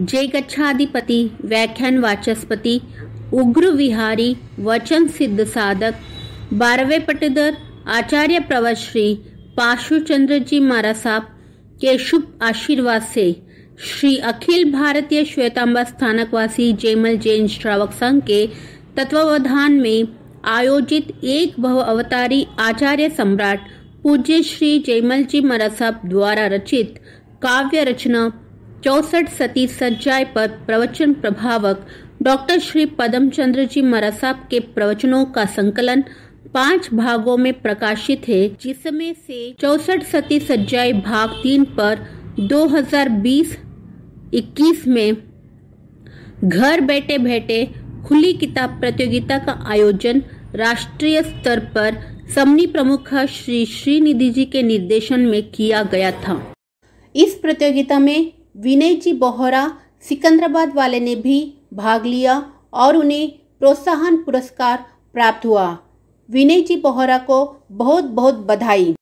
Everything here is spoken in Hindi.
जय गच्छाधिपति व्याख्यान वाचस्पति उग्र विहारी वचन सिद्ध साधक 12वें पट्टेदार आचार्य प्रवर श्री पाशुचंद्र जी महाराज साहब के शुभ आशीर्वाद से श्री अखिल भारतीय श्वेतांबर स्थानकवासी जयमल जैन श्रावक संघ के तत्वावधान में आयोजित एक भव अवतारी आचार्य सम्राट पूज्य श्री जयमल जी महाराज साहब द्वारा रचित काव्य रचना 64 सती सज्जाए पर प्रवचन प्रभावक डॉक्टर श्री पदमचंद्र जी महाराज साहब के प्रवचनों का संकलन 5 भागों में प्रकाशित है, जिसमें से 64 सती सज्जाए भाग 3 पर 2020-21 में घर बैठे बैठे खुली किताब प्रतियोगिता का आयोजन राष्ट्रीय स्तर पर समनी प्रमुख श्री श्रीनिधि जी के निर्देशन में किया गया था। इस प्रतियोगिता में विनय जी बोहरा सिकंदराबाद वाले ने भी भाग लिया और उन्हें प्रोत्साहन पुरस्कार प्राप्त हुआ। विनय जी बोहरा को बहुत बहुत बधाई।